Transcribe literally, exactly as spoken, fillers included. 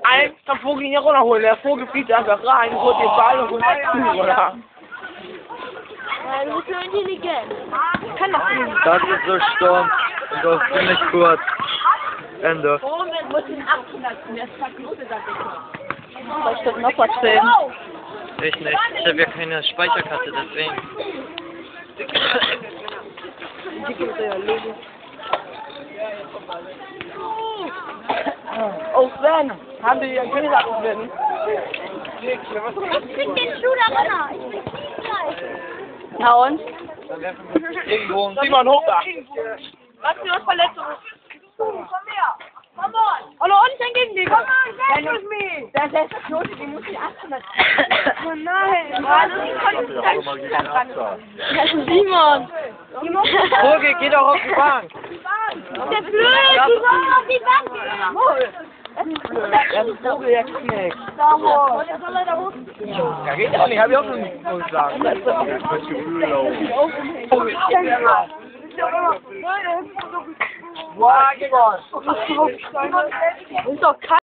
Ein, den Vogel hier runterholen. Der Vogel fliegt einfach rein, holt den Ball und holt den Kuh, oder? Ja, du bist so intelligent. Ich kann doch nicht. Das ist so Sturm. Und das ist ziemlich kurz. Ende. Warum muss den abknallen? Der ist verknotet, das ist Soll ich das noch erzählen? Ich nicht. Ich habe ja keine Speicherkarte, deswegen. Die gibt es ja lesen. Oh Sven, haben wir ja gesagt, Sven? Ich krieg den Schuh da runter. Ich krieg den gleich. Na und? Irgendwo. Simon, hoch da! Was für eine Verletzung? Komm her. Komm on. Hallo, und ich gegen dich. Komm on, get with me. Der ist das Knote, den muss ich abknallen. Oh nein. Ja, das ist kein Simon. Simon. Vogel, geh doch auf die Bank. Der blöd, die sollen auf die Bank gehen. Der ist Vogel, der knackt. Da hoch. Und der soll er da hoch. Ja, geht auch nicht, hab ich auch schon nicht gesagt. Das ist das Gefühl laufen. Boah, Simon. Ist doch kein